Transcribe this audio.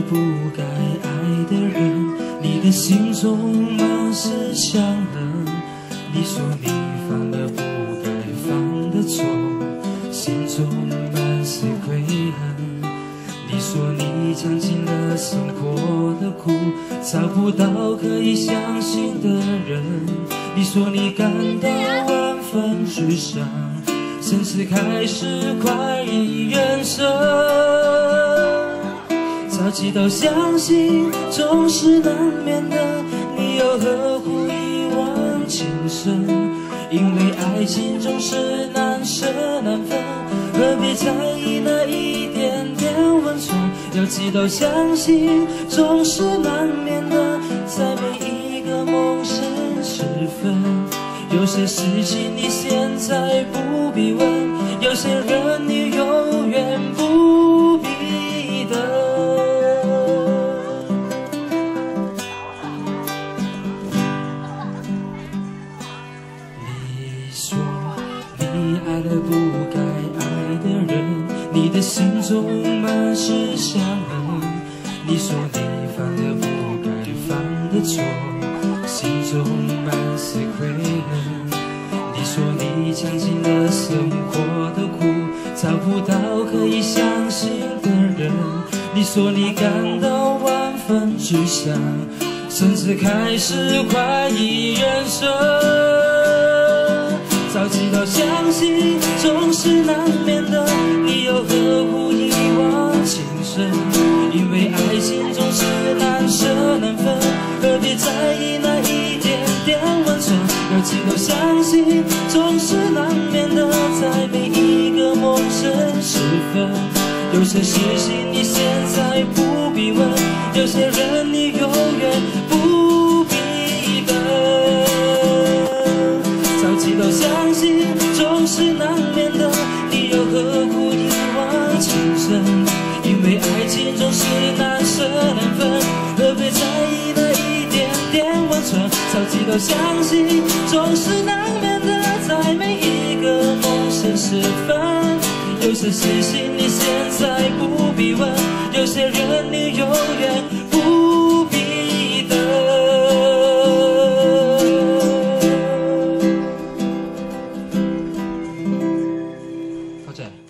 不该爱的人，你的心中满是伤痕。你说你犯了不该犯的错，心中满是悔恨。你说你尝尽了生活的苦，找不到可以相信的人。你说你感到万分沮丧，甚至开始怀疑人生。早知道相信总是难免的，你又何苦一往情深？因为爱情总是难舍难分，何必在意那一点点温存？要知道相信总是难免的，在每一个梦醒时分。有些事情你现在不必问，有些人你永远不必等。你说你爱了不该爱的人，你的心中满是伤痕。你说你犯了不该犯的错，心中满是悔恨。你说你尝尽了生活的苦，找不到可以相信的人。你说你感到万分沮丧，甚至开始怀疑人生。早知道相信总是难免的，你又何苦一往情深？因为爱情总是难舍难分，何必在意那一点点温存？要知道相信总是难免的，在每一个梦醒时分。有些事情你现在不必问，有些人你永远不必等。早知道相信总是难免的，你又何苦一往情深？因为爱情总是难舍难分，何必在意那一点点温存？早知道相信总是难免的，在每一个梦醒时分。有些事情你现在不必问，有些人你永远不必等。好，再来。